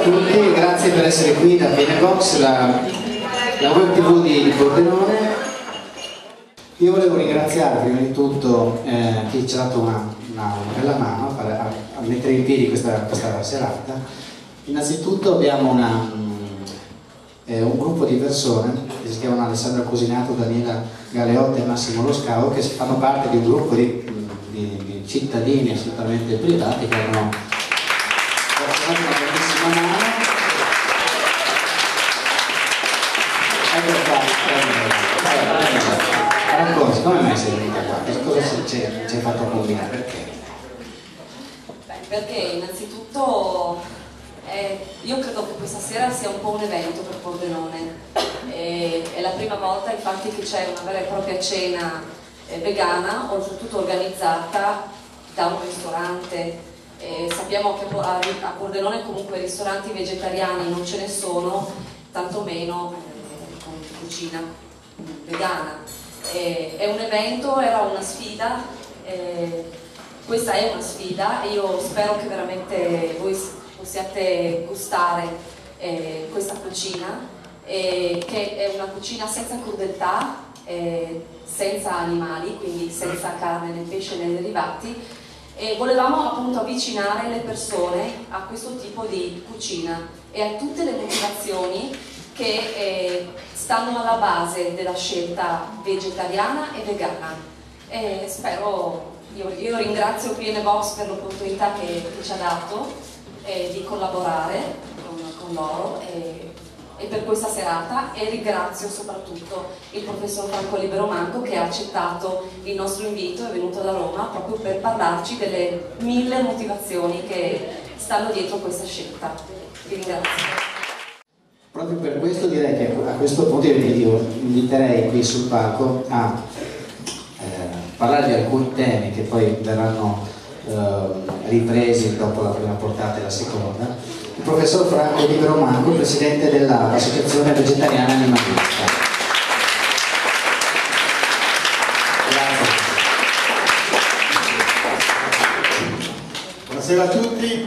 tutti, grazie per essere qui da Benebox, la web tv di Pordenone. Io volevo ringraziare prima di tutto chi ci ha dato una bella mano a mettere in piedi questa serata. Innanzitutto abbiamo un gruppo di persone che si chiamano Alessandra Cusinato, Daniela Galeotti e Massimo Loscavo, che fanno parte di un gruppo di cittadini assolutamente privati che hanno dato una grandissima mano. Racconti, come mai sei venuta qua? Cosa ci hai fatto combinare? Perché? Perché innanzitutto io credo che questa sera sia un po' un evento per Pordenone. È la prima volta infatti che c'è una vera e propria cena vegana, oltretutto organizzata da un ristorante. Sappiamo che a Pordenone comunque ristoranti vegetariani non ce ne sono, tantomeno con cucina vegana. È un evento, era una sfida, questa è una sfida e io spero che veramente voi possiate gustare questa cucina, che è una cucina senza crudeltà, senza animali, quindi senza carne né pesce né derivati, e volevamo appunto avvicinare le persone a questo tipo di cucina e a tutte le motivazioni che stanno alla base della scelta vegetariana e vegana. Io ringrazio Benebox per l'opportunità che ci ha dato di collaborare con loro e per questa serata, e ringrazio soprattutto il professor Franco Liberomanco che ha accettato il nostro invito, è venuto da Roma proprio per parlarci delle 1000 motivazioni che stanno dietro questa scelta. Vi ringrazio. Proprio per questo direi che a questo punto io inviterei qui sul palco a parlare di alcuni temi che poi verranno ripresi dopo la prima portata e la seconda. Il professor Franco Liberomanco, presidente dell'Associazione Vegetariana Animalista. Grazie. Buonasera a tutti.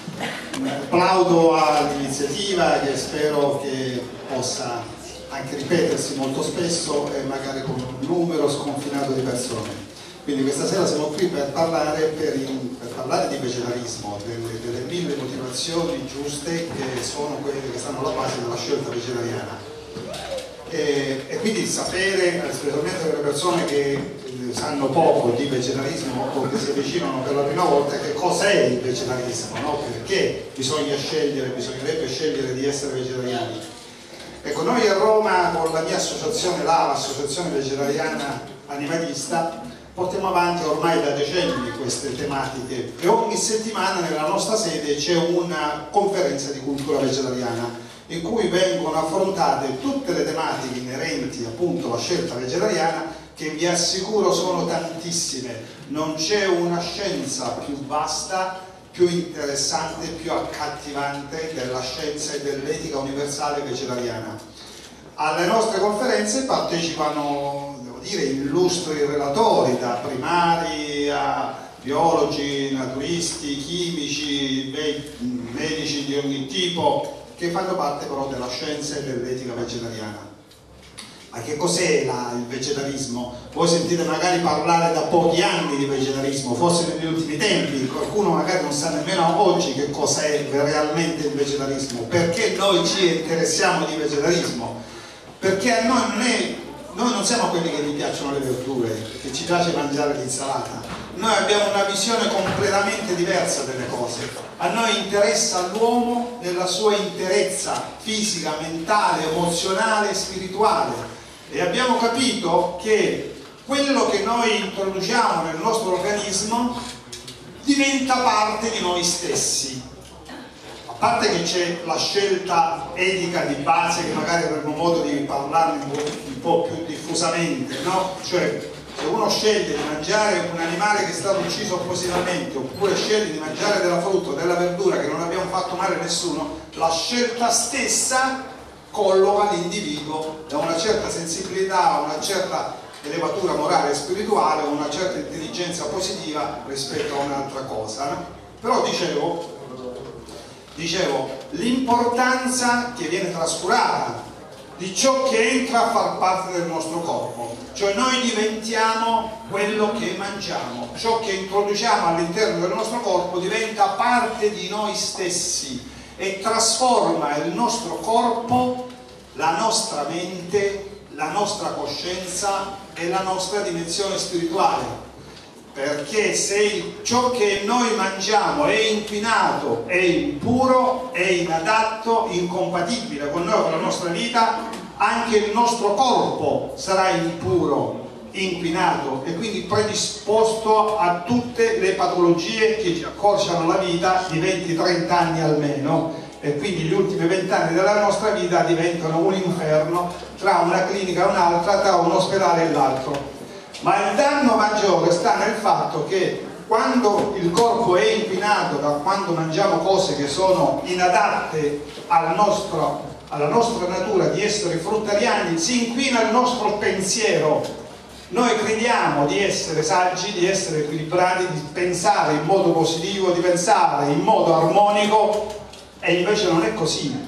Applaudo all'iniziativa che spero che possa anche ripetersi molto spesso e magari con un numero sconfinato di persone. Quindi questa sera siamo qui per parlare di vegetarismo, delle 1000 motivazioni giuste che sono quelle che stanno alla base della scelta vegetariana. E quindi sapere, specialmente per le persone che sanno poco di vegetarismo o che si avvicinano per la prima volta, che cos'è il vegetarismo, no? Perché bisognerebbe scegliere di essere vegetariani. Ecco, noi a Roma con la mia associazione, l'Associazione Vegetariana Animalista, portiamo avanti ormai da decenni queste tematiche e ogni settimana nella nostra sede c'è una conferenza di cultura vegetariana in cui vengono affrontate tutte le tematiche inerenti appunto alla scelta vegetariana, che vi assicuro sono tantissime. Non c'è una scienza più vasta, più interessante, più accattivante della scienza e dell'etica universale vegetariana. Alle nostre conferenze partecipano, devo dire, illustri relatori, da primari a biologi, naturalisti, chimici, medici di ogni tipo, che fanno parte però della scienza e dell'etica vegetariana. Ma che cos'è il vegetarismo? Voi sentite magari parlare da pochi anni di vegetarismo, forse negli ultimi tempi, qualcuno magari non sa nemmeno oggi che cos'è realmente il vegetarismo. Perché noi ci interessiamo di vegetarismo? Perché a noi non siamo quelli che gli piacciono le verdure, che ci piace mangiare l'insalata. Noi abbiamo una visione completamente diversa delle cose. A noi interessa l'uomo nella sua interezza fisica, mentale, emozionale e spirituale. E abbiamo capito che quello che noi introduciamo nel nostro organismo diventa parte di noi stessi. A parte che c'è la scelta etica di base, che magari avremo modo di parlarne un po' più diffusamente, no? Cioè, se uno sceglie di mangiare un animale che è stato ucciso appositamente, oppure sceglie di mangiare della frutta o della verdura che non abbiamo fatto male a nessuno, la scelta stessa colloca l'individuo da una certa sensibilità, a una certa elevatura morale e spirituale, a una certa intelligenza positiva rispetto a un'altra cosa, no? Però dicevo, Dicevo, l'importanza che viene trascurata di ciò che entra a far parte del nostro corpo, cioè noi diventiamo quello che mangiamo, ciò che introduciamo all'interno del nostro corpo diventa parte di noi stessi e trasforma il nostro corpo, la nostra mente, la nostra coscienza e la nostra dimensione spirituale. Perché se ciò che noi mangiamo è inquinato, è impuro, è inadatto, incompatibile con noi, con la nostra vita, anche il nostro corpo sarà impuro, inquinato e quindi predisposto a tutte le patologie che ci accorciano la vita di 20-30 anni almeno, e quindi gli ultimi 20 anni della nostra vita diventano un inferno tra una clinica e un'altra, tra un ospedale e l'altro. Ma il danno maggiore sta nel fatto che quando il corpo è inquinato, da quando mangiamo cose che sono inadatte alla nostra natura di esseri fruttariani, si inquina il nostro pensiero. Noi crediamo di essere saggi, di essere equilibrati, di pensare in modo positivo, di pensare in modo armonico, e invece non è così.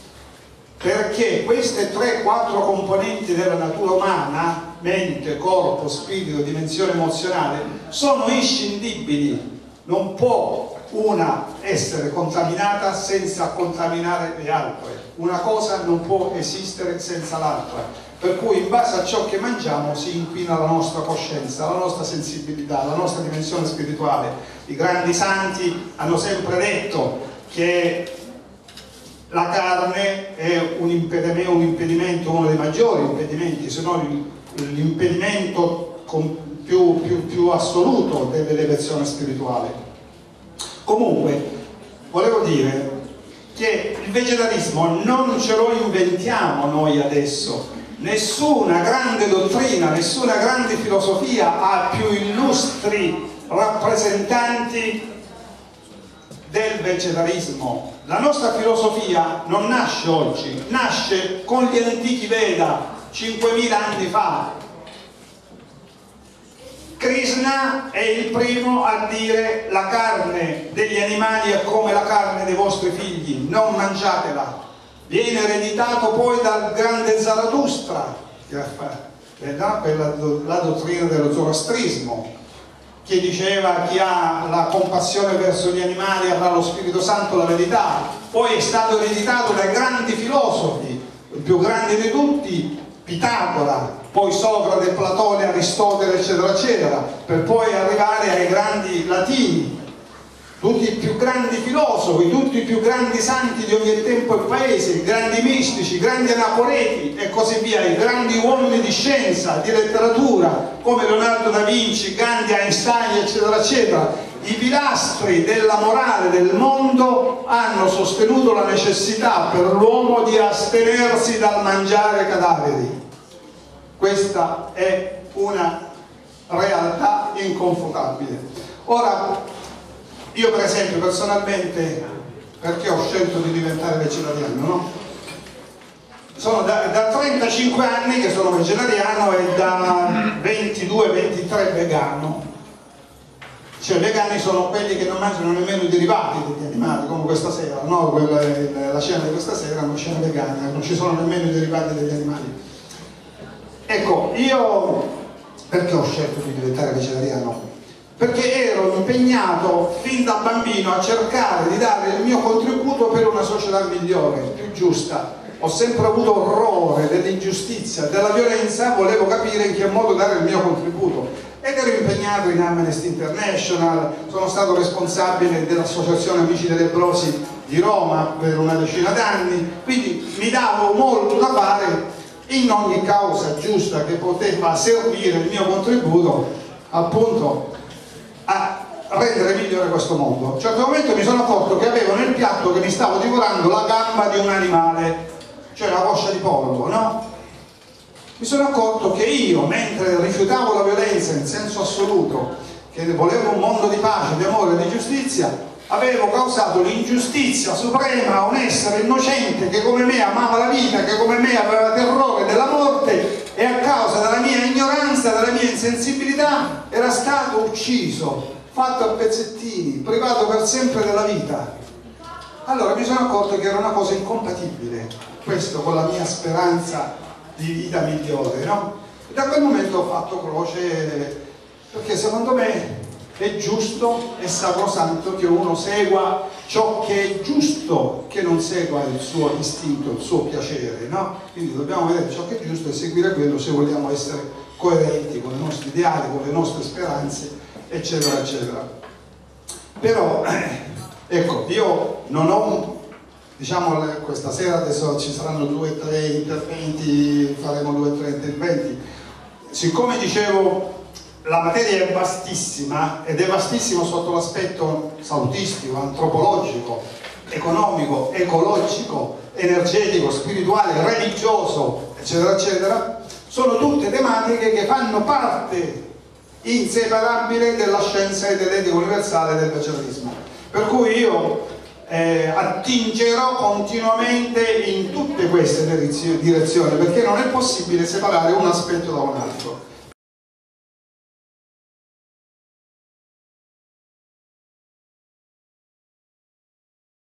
Perché queste 3-4 componenti della natura umana, mente, corpo, spirito, dimensione emozionale, sono inscindibili. Non può una essere contaminata senza contaminare le altre. Una cosa non può esistere senza l'altra. Per cui in base a ciò che mangiamo si inquina la nostra coscienza, la nostra sensibilità, la nostra dimensione spirituale. I grandi santi hanno sempre detto che la carne è un impedimento, uno dei maggiori impedimenti, se non l'impedimento più assoluto dell'elevazione spirituale. Comunque, volevo dire che il vegetarismo non ce lo inventiamo noi adesso. Nessuna grande dottrina, nessuna grande filosofia ha più illustri rappresentanti del vegetarismo. La nostra filosofia non nasce oggi, nasce con gli antichi Veda, 5.000 anni fa. Krishna è il primo a dire: la carne degli animali è come la carne dei vostri figli, non mangiatela. Viene ereditato poi dal grande Zarathustra, che è la dottrina dello zoroastrismo, che diceva: chi ha la compassione verso gli animali avrà lo Spirito Santo, la verità. Poi è stato ereditato dai grandi filosofi, il più grande di tutti, Pitagora, poi Socrate, Platone, Aristotele, eccetera, eccetera, per poi arrivare ai grandi latini, tutti i più grandi filosofi, tutti i più grandi santi di ogni tempo e paese, i grandi mistici, i grandi anacoreti e così via, i grandi uomini di scienza, di letteratura, come Leonardo da Vinci, Gandhi, Einstein, eccetera, eccetera. I pilastri della morale del mondo hanno sostenuto la necessità per l'uomo di astenersi dal mangiare cadaveri. Questa è una realtà inconfutabile. Ora, io per esempio personalmente, perché ho scelto di diventare vegetariano, no? Sono da 35 anni che sono vegetariano e da 22-23 vegano. Cioè vegani sono quelli che non mangiano nemmeno i derivati degli animali, come questa sera, no? La cena di questa sera è una cena vegana, non ci sono nemmeno i derivati degli animali. Ecco, io perché ho scelto di diventare vegetariano? Perché ero impegnato fin da bambino a cercare di dare il mio contributo per una società migliore, più giusta. Ho sempre avuto orrore dell'ingiustizia, della violenza, volevo capire in che modo dare il mio contributo. Ed ero impegnato in Amnesty International, sono stato responsabile dell'Associazione Amici dei Lebbrosi di Roma per una decina d'anni, quindi mi davo molto da fare in ogni causa giusta che poteva servire il mio contributo appunto a rendere migliore questo mondo. A un certo momento mi sono accorto che avevo nel piatto che mi stavo divorando la gamba di un animale, cioè la coscia di pollo, no? Mi sono accorto che io, mentre rifiutavo la violenza in senso assoluto, che volevo un mondo di pace, di amore e di giustizia, avevo causato l'ingiustizia suprema a un essere innocente che come me amava la vita, che come me aveva terrore della morte e a causa della mia ignoranza, della mia insensibilità era stato ucciso, fatto a pezzettini, privato per sempre della vita. allora mi sono accorto che era una cosa incompatibile, questo con la mia speranza di vita migliore, no? E da quel momento ho fatto croce, perché secondo me è giusto e sacrosanto che uno segua ciò che è giusto, che non segua il suo istinto, il suo piacere, no? Quindi dobbiamo vedere ciò che è giusto e seguire quello se vogliamo essere coerenti con i nostri ideali, con le nostre speranze, eccetera, eccetera. Però, ecco, io non ho, diciamo, questa sera adesso ci saranno 2 o 3 interventi, faremo 2 o 3 interventi. Siccome dicevo, la materia è vastissima, ed è vastissima sotto l'aspetto salutistico, antropologico, economico, ecologico, energetico, spirituale, religioso, eccetera, eccetera, sono tutte tematiche che fanno parte inseparabile della scienza e dell'etica universale del vegetalismo. Per cui io attingerò continuamente in tutte queste direzioni, perché non è possibile separare un aspetto da un altro.